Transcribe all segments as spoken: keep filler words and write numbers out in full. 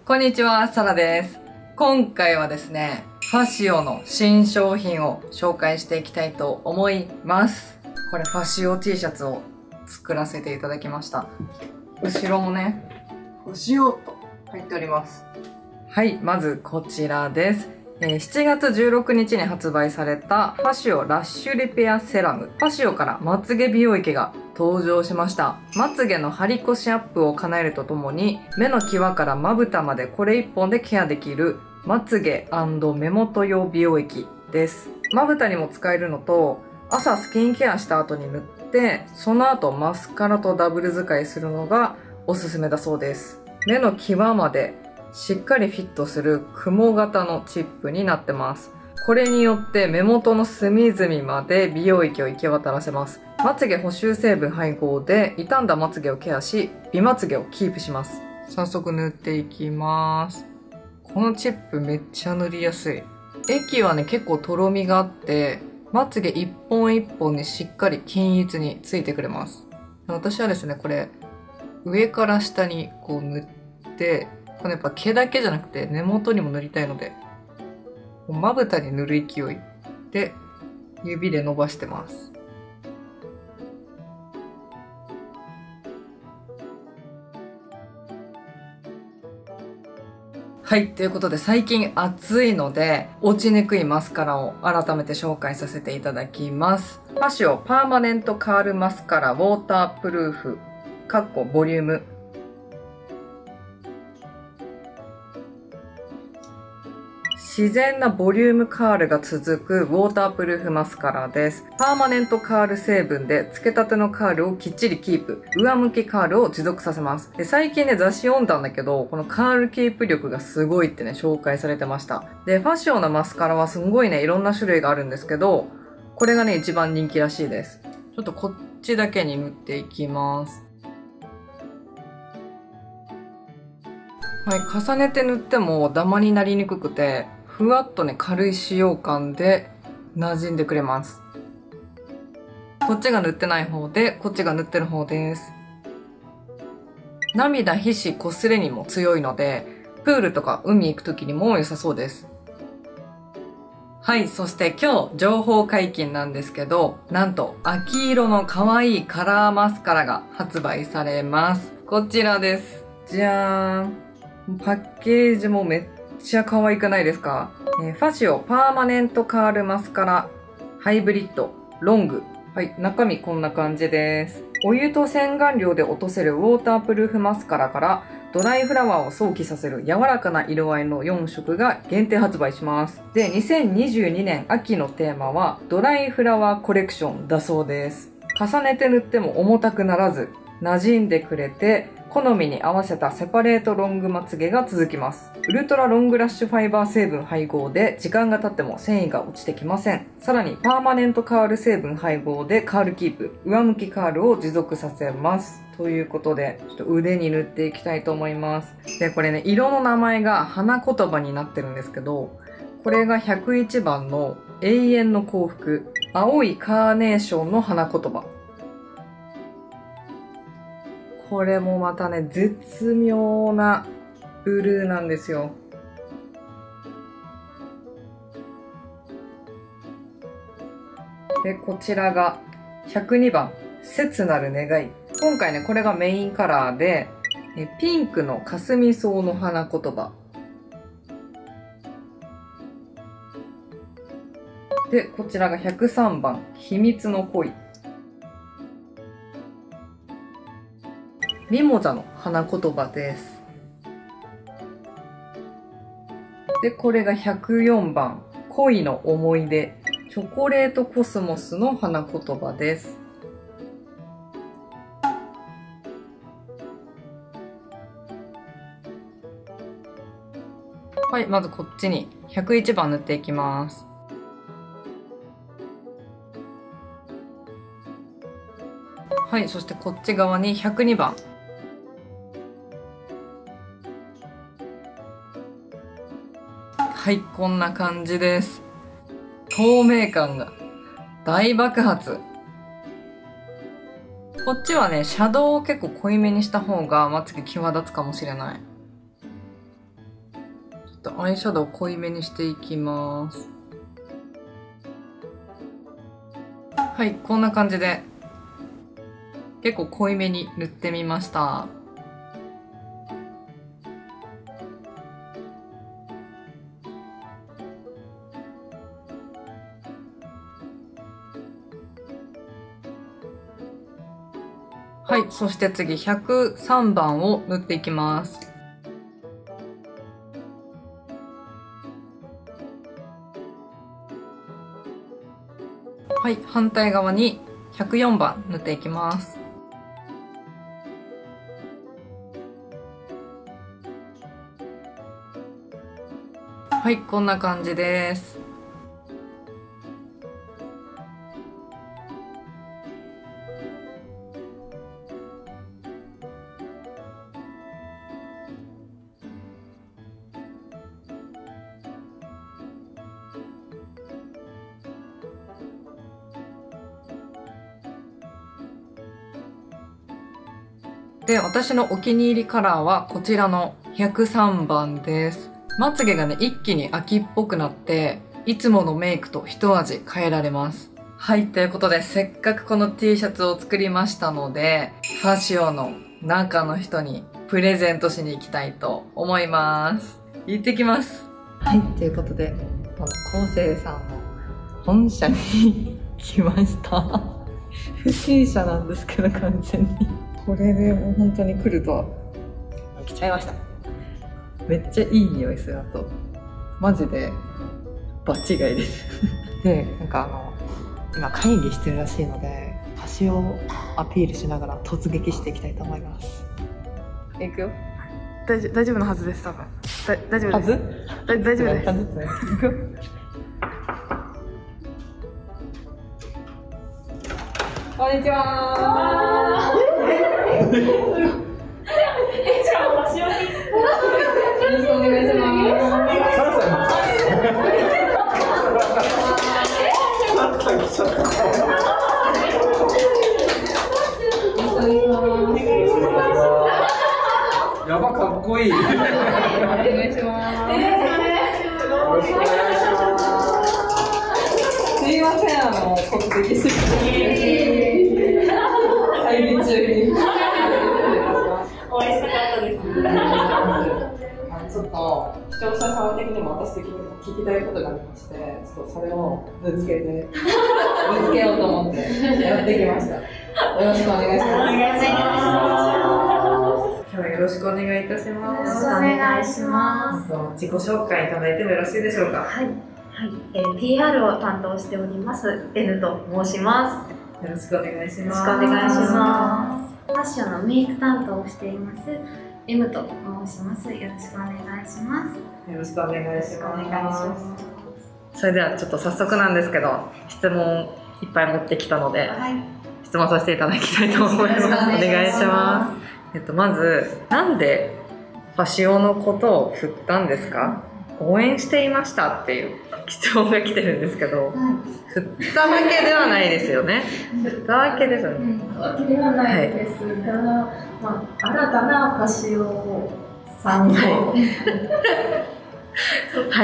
こんにちは、サラです。今回はですね、ファシオの新商品を紹介していきたいと思います。これファシオ T シャツを作らせていただきました。後ろもね、ファシオと入っております。はい、まずこちらです。えー、しちがつじゅうろくにちに発売されたファシオラッシュリペアセラム。ファシオからまつげ美容液が登場しました。まつげの張り越しアップを叶えるとともに、目の際からまぶたまでこれ一本でケアできるまつげ&目元用美容液です。まぶたにも使えるのと、朝スキンケアした後に塗って、その後マスカラとダブル使いするのがおすすめだそうです。目の際までしっかりフィットする雲型のチップになってます。これによって目元の隅々まで美容液を行き渡らせます。まつげ補修成分配合で傷んだまつげをケアし、美まつげをキープします。早速塗っていきます。このチップめっちゃ塗りやすい。液はね、結構とろみがあって、まつげ一本一本にしっかり均一についてくれます。私はですね、これ上から下にこう塗って、このやっぱ毛だけじゃなくて根元にも塗りたいので、まぶたに塗る勢いで指で伸ばしてます。はい。ということで最近暑いので落ちにくいマスカラを改めて紹介させていただきます。ファシオパーマネントカールマスカラウォータープルーフかっこボリューム。自然なボリュームカールが続くウォータープルーフマスカラです。パーマネントカール成分でつけたてのカールをきっちりキープ。上向きカールを持続させます。で、最近ね、雑誌読んだんだけど、このカールキープ力がすごいってね、紹介されてました。で、ファッションのマスカラはすんごいね、いろんな種類があるんですけど、これがね、一番人気らしいです。ちょっとこっちだけに塗っていきます。はい、重ねて塗ってもダマになりにくくて、ふわっとね、軽い使用感で馴染んでくれます。こっちが塗ってない方で、こっちが塗ってる方です。涙、皮脂、擦れにも強いので、プールとか海行く時にも良さそうです。はい、そして今日情報解禁なんですけど、なんと秋色の可愛いカラーマスカラが発売されます。こちらです。じゃーん。パッケージもめっめっちゃ可愛くないですか？えー、ファシオパーマネントカールマスカラハイブリッドロング。はい、中身こんな感じです。お湯と洗顔料で落とせるウォータープルーフマスカラからドライフラワーを想起させる柔らかな色合いのよんしょくが限定発売します。で、にせんにじゅうにねん秋のテーマはドライフラワーコレクションだそうです。重ねて塗っても重たくならず馴染んでくれて、好みに合わせたセパレートロングまつげが続きます。ウルトラロングラッシュファイバー成分配合で時間が経っても繊維が落ちてきません。さらにパーマネントカール成分配合でカールキープ。上向きカールを持続させます。ということで、ちょっと腕に塗っていきたいと思います。で、これね、色の名前が花言葉になってるんですけど、これがひゃくいちばんの永遠の幸福。青いカーネーションの花言葉。これもまたね、絶妙なブルーなんですよ。で、こちらがひゃくにばん、切なる願い。今回ね、これがメインカラーで、ピンクのかすみ草の花言葉。で、こちらがひゃくさんばん、秘密の恋。ミモザの花言葉です。で、これがひゃくよんばん、恋の思い出。チョコレートコスモスの花言葉です。はい、まずこっちにひゃくいちばん塗っていきます。はい、そしてこっち側にひゃくにばん。はい、こんな感じです。透明感が大爆発。こっちはね、シャドウを結構濃いめにした方がまつげ際立つかもしれない。 とアイシャドウ濃いめにしていきます。はい、こんな感じで結構濃いめに塗ってみました。はい、そして次ひゃくさんばんを塗っていきます。はい、反対側にひゃくよんばん塗っていきます。はい、こんな感じです。で、私のお気に入りカラーはこちらのひゃくさんばんです。まつげがね、一気に秋っぽくなって、いつものメイクと一味変えられます。はい、ということで、せっかくこの T シャツを作りましたので、ファシオの中の人にプレゼントしに行きたいと思います。行ってきます。はい、ということで、この昴生さんの本社に来ました。不審者なんですけど、完全に。これでもう本当に来るとは来ちゃいました。めっちゃいい匂いする。あとマジで場違いですで、なんかあの今会議してるらしいので、端をアピールしながら突撃していきたいと思います。いくよ。 大丈夫、大丈夫なはずです。多分だ大丈夫です。 はず大大丈夫です。 いくよ。こんにちはー。よろしくお願いします。 やば、かっこいい。お願いします。よろしくお願いします。すいません、あの、突撃してきて。会議中に。 お会いしたかったです。 ちょっと視聴者さん的にも私的にも聞きたいことがありまして、ちょっとそれをぶつけてぶつけようと思ってやってきました。よろしくお願いします。 お願いします。 今日はよろしくお願いいたします。 よろしくお願いします。 自己紹介いただいてもよろしいでしょうか。 はい、はい、えー、ピーアール を担当しております N と申します。 よろしくお願いします。 よろしくお願いします。ファッションのメイク担当をしています M と申します。よろしくお願いします。 よろしくお願いします。 お願いします。 それではちょっと早速なんですけど、質問いっぱい持ってきたので、 はい、 質問させていただきたいと思います。お願いします。えっとまず、なんでファシオのことを振ったんですか？応援していましたっていう質問が来てるんですけど、 はい、 振ったわけではないですよね。振ったわけですよね。 わけではないですが、はい、まあ、新たなファシオさんを、はい、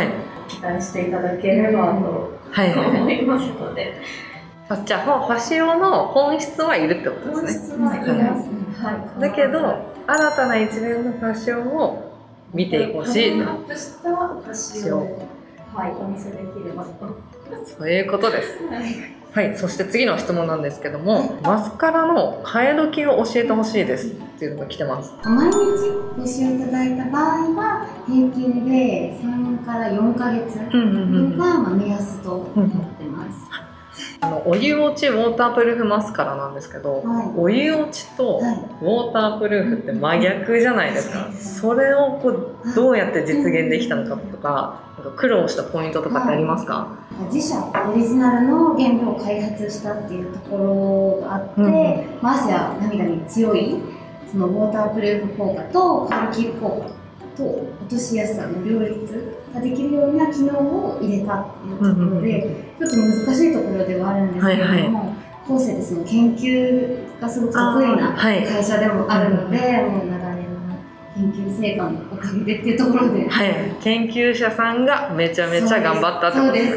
期待していただければと思いますので、 はい、じゃあもうファシオの本質はいるってことですね。 本質はいますね。はい、 だけど新たな一面のファッションを見てほしい。 パワーアップしたファシオを、はい、お見せできればと。 そういうことです。はい、そして次の質問なんですけども、マスカラの替え時を教えてほしいですっていうのが来てます。 毎日ご使用いただいた場合は平均でさんからよんかげつが目安となってます。 あのお湯落ちウォータープルーフマスカラなんですけど、はい、お湯落ちとウォータープルーフって真逆じゃないですか。はい、それをこうどうやって実現できたのかとか、なんか苦労したポイントとかってありますか？ はい、自社オリジナルの原料を開発したっていうところがあって、うん、汗や涙に強いそのウォータープルーフ効果とカルキル効果と落としやすさの両立ができるような機能を入れたっていうところで、ちょっと難しいところではあるんですけれども、後世でその研究がすごく得意な会社でもあるので、もう長年の研究成果のおかげでっていうところで、 はい、研究者さんがめちゃめちゃ頑張ったってことです。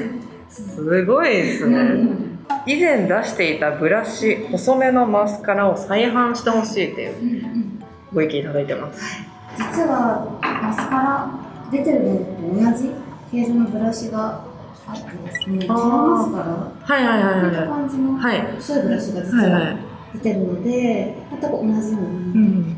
すごいですね。以前出していたブラシ細めのマスカラを再販してほしいっていうご意見いただいてます。 実はマスカラ出てるのと同じ形状のブラシがあってですね、ティラマスカラ、 はいはいはいはい、 こんな感じの細いブラシが実は出てるので、全く同じのに、うん、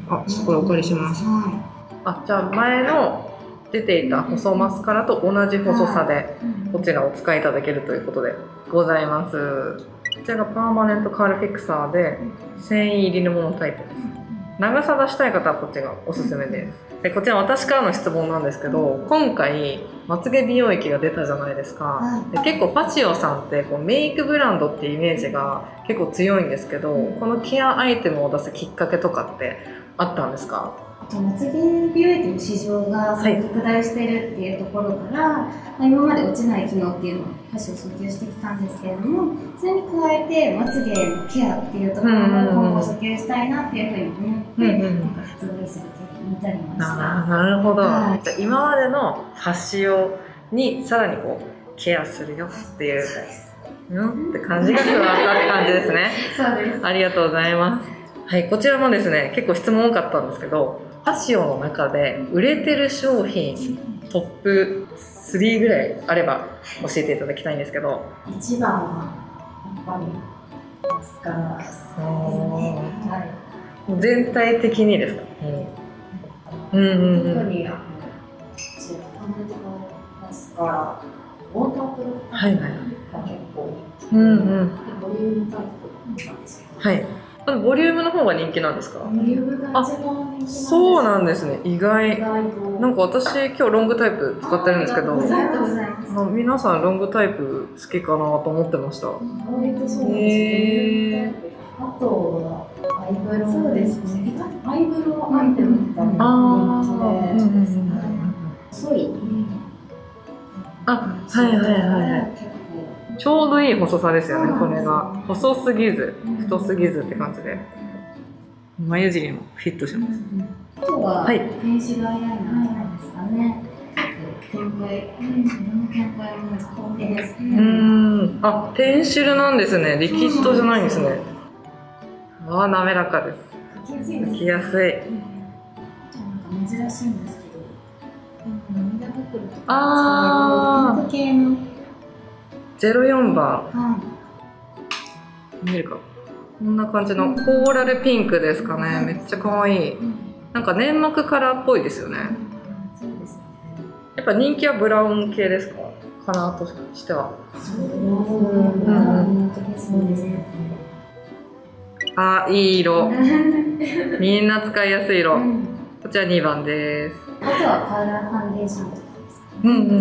あ、これお借りします。はい、あ、じゃあ前の出ていた細マスカラと同じ細さでこちらをお使いいただけるということでございます。こちらがパーマネントカールフィクサーで繊維入りのものタイプです。長さ出したい方はこっちがおすすめです。でこちら私からの質問なんですけど、今回まつげ美容液が出たじゃないですか。で結構ファシオさんってこうメイクブランドっていうイメージが結構強いんですけど、このケアアイテムを出すきっかけとかってあったんですか？ まつげ美容液の市場が拡大しているっていうところから、はい、今まで落ちない機能っていうのをファシを訴求してきたんですけれども、それに加えてまつげのケアっていうところも今後訴求したいなっていうふうに思って、うんうん、なんか発売するとに至りました。 なるほど、 はい、 じゃあ今までのファシオにさらにこうケアするよっていう、うんって感じが加わったって感じですね。 そうです。 ありがとうございます。はい、こちらもですね、結構質問多かったんですけど、ファシオの中で売れてる商品トップスリーぐらいあれば教えていただきたいんですけど。 一番はやっぱりマスカラですね。はい、 全体的にですか？うんうんうんうん。 特にあのパネルのマスカラ、ウォータープルーフが結構人気で、うんうん、ボリュームタイプなんですけど。 はい。ボリュームの方が人気なんですか？ ボリュームが一番人気なんです。 そうなんですね。意外。なんか私今日ロングタイプ使ってるんですけど、皆さんロングタイプ好きかなと思ってました。 割とそうですね。あとはアイブロウ。そうですね。アイブロウアイテムとかも人気で、細い。 あ、はいはいはいはい。ちょうどいい細さですよね、これが。細すぎず、太すぎずって感じで。眉尻もフィットします。 あとは、ペンシルアイライナーですかね。展開、色の展開も好みですね。 うん。あ、ペンシルなんですね。リキッドじゃないんですね。ああ、滑らかです。描きやすい。 なんか珍しいんですけど、涙袋とかああ系のゼロよんばん、 はい、 見えるか、こんな感じのコーラルピンクですかね。めっちゃ可愛い。なんか粘膜カラーっぽいですよね。やっぱ人気はブラウン系ですか？カラーとしては。あ、いい色。みんな使いやすい色。こちらにばんです。 あとはパウダーファンデーションとかですか？ うんうんうんうん。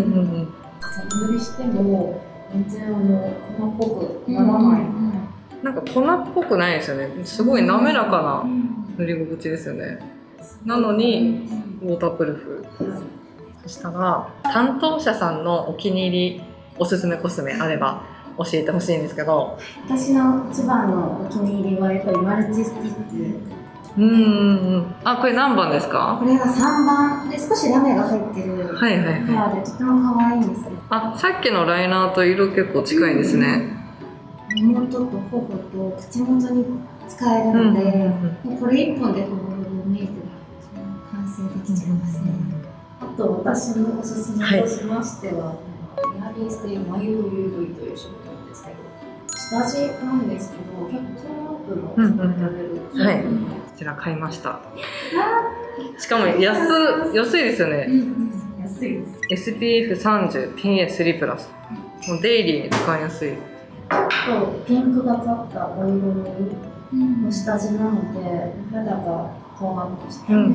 塗りしても全然あの粉っぽくならない。 なんか粉っぽくないですよね。すごい滑らかな塗り心地ですよね。なのにウォータープルーフ。そしたら担当者さんのお気に入りおすすめコスメあれば教えてほしいんですけど。 私の一番のお気に入りはやっぱりマルチスティッチ。 うんうんうん。あ、これ何番ですか？ これがさんばんで少しラメが入ってるカはいはいはい。 ラーでとても可愛いんですよ。 あ、さっきのライナーと色結構近いんですね。 目元と頬と口元に使えるので、うんうんうん、もうこれ一本でこのメイクが完成できちゃいますね。 あと私のおすすめとしましては、はい、エアリーステイマイルド ユーブイ という商品なんですけど、下地なんですけど結構トーンアップもされられる、 うんうん、はい、こちら買いました。しかも安安いですよね。 安いです。 エスピーエフさんじゅう ピーエースリー プラス。もうデイリーに使いやすい。 とピンクがかったオイルの下地なので肌がトーンアップして、うんうん、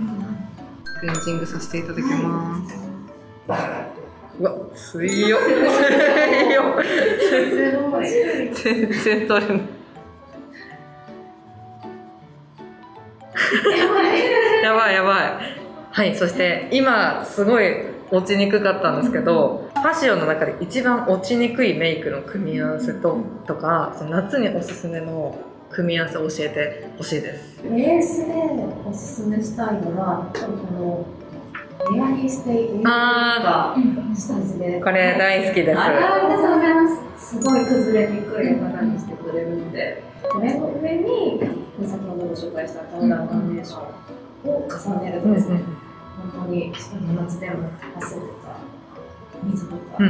クレンジングさせていただきます。はい、うわ、強いよ。強いよ。 すごい。 全然取れない。やばいやばい。はい、そして今すごい落ちにくかったんですけど、ファシオの中で一番落ちにくいメイクの組み合わせととか、その夏におすすめの組み合わせを教えてほしいです。 ベースでおすすめしたいのは、このエアリーステイウェーが下地で。 これ大好きです。 ありがとうございます。すごい崩れにくいお肌にしてくれるので、これの上に先ほどご紹介したパウダーファンデーションを重ねるとですね、本当に夏でも汗とか水とか、うん、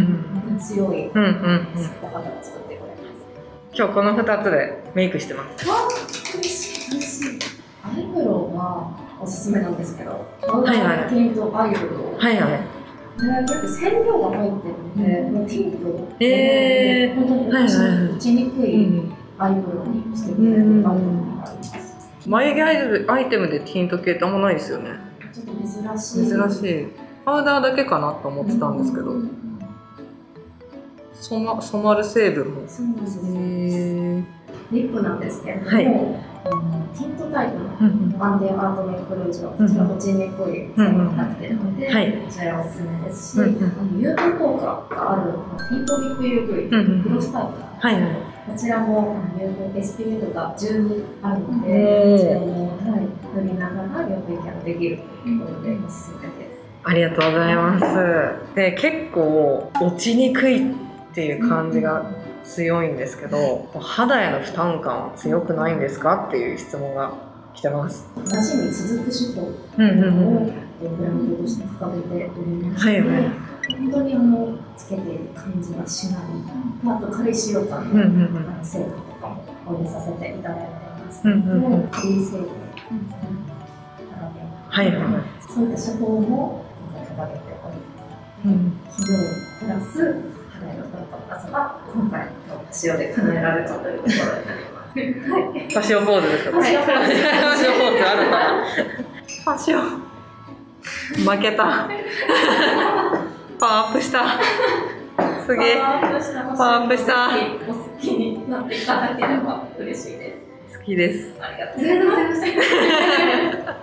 強いお肌を作ってくれます。 今日このふたつでメイクしてます。 わー、嬉しい嬉しい。アイブロウはおすすめなんですけど、パウダーティントアイブロウ。はいはい。これ結構染料が入ってるので、もうティントで本当に落ちにくいアイブロウにしてくれるアイブロウがあります。 眉毛アイテムでティント系ってあんまないですよね。 ちょっと珍しい。 珍しい。パウダーだけかなと思ってたんですけど。染ま、染まる成分も。 そうなんですね。リップなんですけれども、 はい、 ティントタイプのアンデアートメイクルージュはこちら落ちにくい成分になっているので、はい、こちらおすすめですし、うんうん、有効効果があるティントリップ ユーブイ というグロスタイプなんですけど、こちらも有効 エスピーエフ がじゅうにあるので、こちらも、はい、塗りながらよくケアできるということでおすすめです。 ありがとうございます。で、結構落ちにくいっていう感じが強いんですけど、肌への負担感は強くないんですかっていう質問が来てます。 なじみ続く手法をブランドとして掲げておりまして、はいはい、本当にあのつけている感じがしない、あと軽い使用感の成分とかもお入れさせていただいていますので、軽い成分はいはい、そういった手法も掲げております。機能プラス肌への負担感が今回のパシオで叶えられたというところになります。はい、 パシオポーズですか？パシオポーズ、パシオポーズあるから。パシオ負けた。パワーアップした。すげえ。パワーアップした。 お好きになっていただければ嬉しいです。 好きです。 ありがとうございます。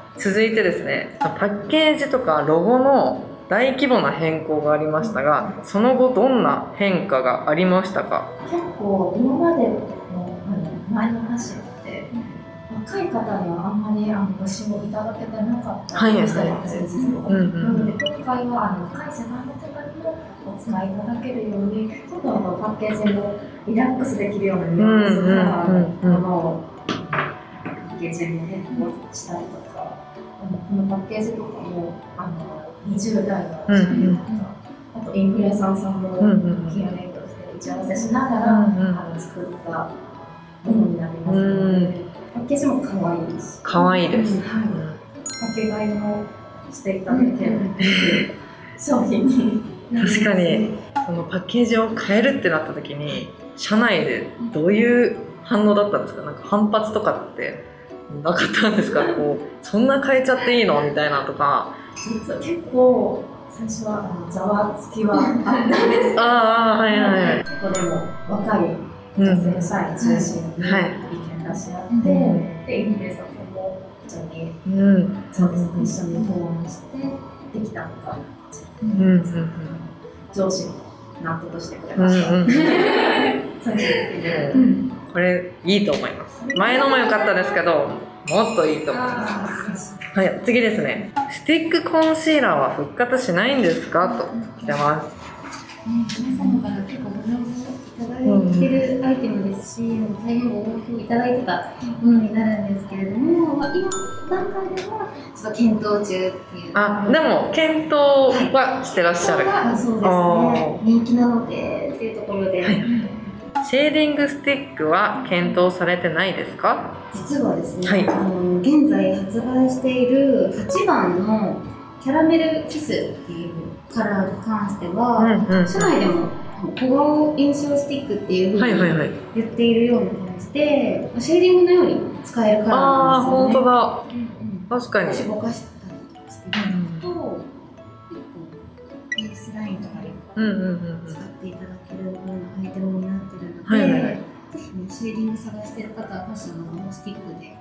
続いてですね、パッケージとかロゴの大規模な変更がありましたが、その後どんな変化がありましたか？ 結構今までの前の話って若い方にはあんまりあのご使用いただけてなかったりしたんです実は。なので今回はあの若い世代の方にもお使いいただけるように、ちょっとあのパッケージもリラックスできるようなニュアンスがあのパッケージも変更したりとか、このパッケージとかもあのにじゅう代の女優とか、あとインフルエンサーさんもキアメイクとして打ち合わせしながら、うんうん、あの作ったものになりますので、パッケージも可愛いし、 可愛いです。 はい、パッケ買いもしていただける商品になります。 確かにそのパッケージを変えるってなった時に社内でどういう反応だったんですか？なんか反発とかってなかったんですか？こうそんな変えちゃっていいのみたいなとか。 結構最初はあのざわつきはあったんですけど、 ああはいはい。 ここでも若い女性社員中心に意見出し合って、うん、でインフルエンサーさんも一緒に、うん、そうですね、一緒に討論してできたのがこちら、うんうん、上司も納得してくれました。うんうん、最終的に、うん、 これいいと思います。前のも良かったですけど、もっといいと思います。はい、次ですね。スティックコンシーラーは復活しないんですかと来てます。 皆様から結構ご要望いただいてるアイテムですし、大変ご好評いただいてたものになるんですけれども、まあ、今段階ではちょっと検討中っていう。 あ、でも検討はしてらっしゃる。 はい、そうですね。人気なのでっていうところで。はい、 シェーディングスティックは検討されてないですか？ 実はですね、 はい、 あの現在発売しているはちばんのキャラメルキスっていうカラーに関しては、うんうん、社内でも小顔印象スティックっていうふうに言っているような感じで、シェーディングのように使えるカラーなんですよね。あー、本当だ。うんうん、確かに。 ぼかしたりしていただくと、フェイスラインとかで使っていただけるようなアイテムになっているので、はいはいはい、ぜひね、シェーディング探している方はファッションのスティックで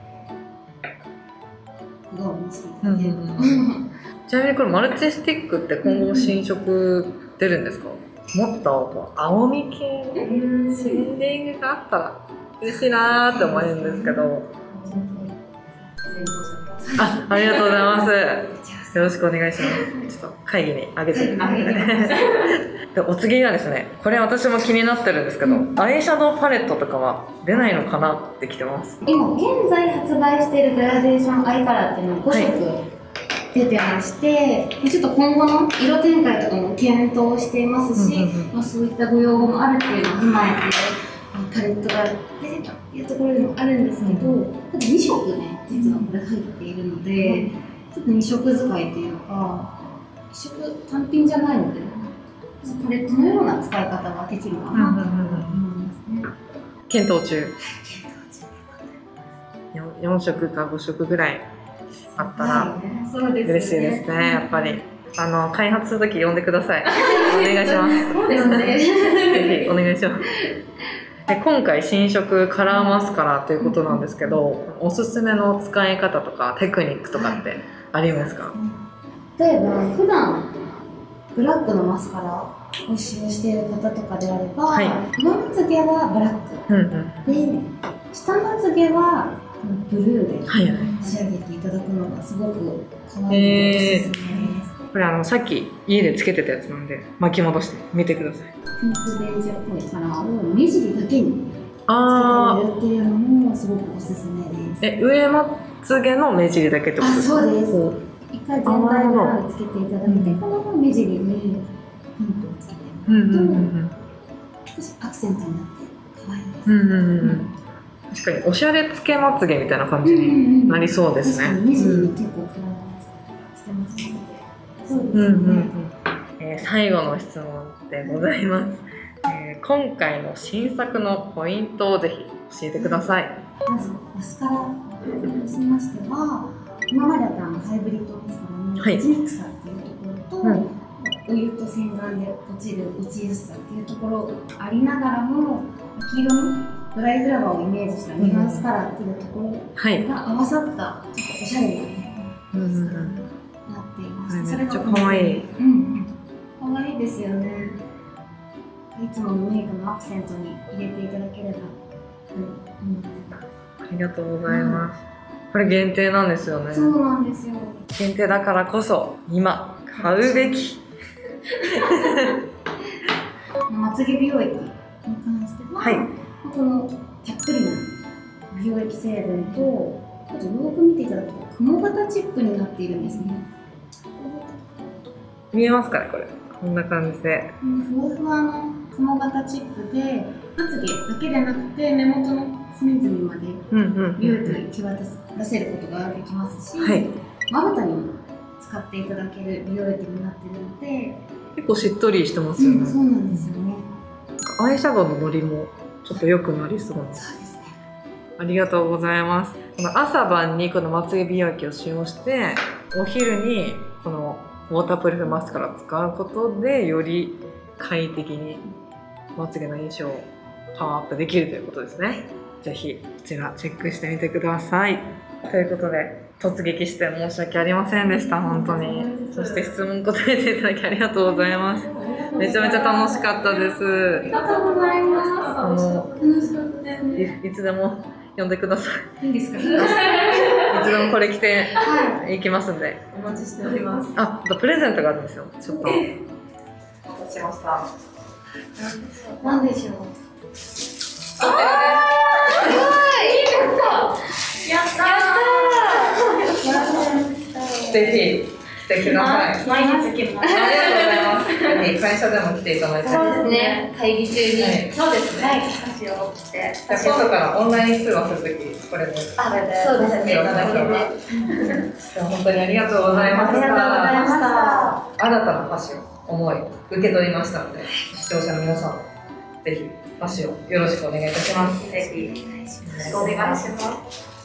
小顔にしていただけると、うんうん、 ちなみにこれマルチスティックって今後新色出るんですか？もっと青み系のシェーディングがあったら嬉しいなーって思えるんですけど。あ、ありがとうございます。よろしくお願いします。ちょっと会議にあげて。で、お次がですね、これ私も気になってるんですけど、アイシャドウパレットとかは出ないのかなってきてます。 今現在発売しているグラデーションアイカラーっていうのがごしょく、はい、出てまして、ちょっと今後の色展開とかも検討していますし、まあ、そういったご要望もあるっていうのを踏まえてパレットが出てたっていうところでもあるんですけど、ただにしょくね実はこれ入っているので、ちょっとにしょく使いっていうかいっしょく単品じゃないのでパレットのような使い方ができるかなと思いますね。 検討中。よんしょくかごしょくぐらいあったら嬉しいですね。やっぱりあの開発するとき呼んでください。お願いします。 そうですね。 ぜひお願いします。で今回新色カラーマスカラということなんですけど、おすすめの使い方とかテクニックとかってありますか？ 例えば普段ブラックのマスカラを使用している方とかであれば、はい、上まつげはブラック、うんうん、で下まつげはブルーで仕上げていただくのがすごく可愛いのでおすすめです。 これあのさっき家でつけてたやつなんで巻き戻してみてください。 ピンクベージュっぽいカラーを目尻だけにつけてみるっていうのもすごくおすすめです。 え、上まつげの目尻だけってことですか？ あ、そうです。一回全体ブラウンつけていただいて、この目尻にピンクをつけてみると少しアクセントになって可愛いです。うんうんうん、 確かにおしゃれつけまつげみたいな感じになりそうですね。 目尻に結構カラーがつけまつげで。そうですね。うんうんうん、 えー、最後の質問でございます。えー、今回の新作のポイントをぜひ教えてください。 まずマスカラとしましては、今まであったハイブリッドマスカラのエッジミクサーっていうところと、はい、お湯と洗顔で落ちる落ちやすさっていうところがありながらも、黄色のドライフラワーをイメージしたニュアンスカラーっていうところが合わさったちょっとおしゃれなマスカラになっていまして、 めっちゃ可愛い。 うん、可愛いですよね。いつものメイクのアクセントに入れていただければと思ってます。 ありがとうございます。うん、これ限定なんですよね。 そうなんですよ。 限定だからこそ今買うべき。 まつげ美容液に関しては、はい、このたっぷりな美容液成分と、あとよく見ていただくと雲型チップになっているんですね。 見えますかね、これ。こんな感じで。 ふわふわの雲型チップで、まつげだけでなくて目元の隅々まで美容液を行き渡らせることができますし、まぶたにも使っていただける美容液になっているので、 結構しっとりしてますよね。 うん、そうなんですよね。 アイシャドウのノリもちょっと良くなりそうです。 そうですね。 ありがとうございます。この朝晩にこのまつげ美容液を使用して、お昼にこのウォータープルーフマスカラを使うことでより快適にまつげの印象をパワーアップできるということですね。ぜひこちらチェックしてみてください。ということで突撃して申し訳ありませんでした。本当に。そして質問答えていただきありがとうございます。めちゃめちゃ楽しかったです。 ありがとうございます。あの楽しかったですね。 い, いつでも呼んでください。 いいですか？いつでもこれ着て行きますんで。 お待ちしております。 あ、プレゼントがあるんですよ。ちょっと。お待たせしました。 なんでしょう。 あー、すごい。いいですか？やったー。ぜひ来てください。 毎日来ます。 ありがとうございます。ぜひ会社でも来ていただいて。 そうですね。会議中に。 はい、そうですね。 はい。箸を切って。 じゃあ今度からオンライン通話するときこれで。 あ、そうですね。 いただければ。本当にありがとうございました。 ありがとうございました。 新たな箸を思い受け取りましたので、視聴者の皆さんぜひ箸をよろしくお願いいたします。 ぜひよろしくお願いします。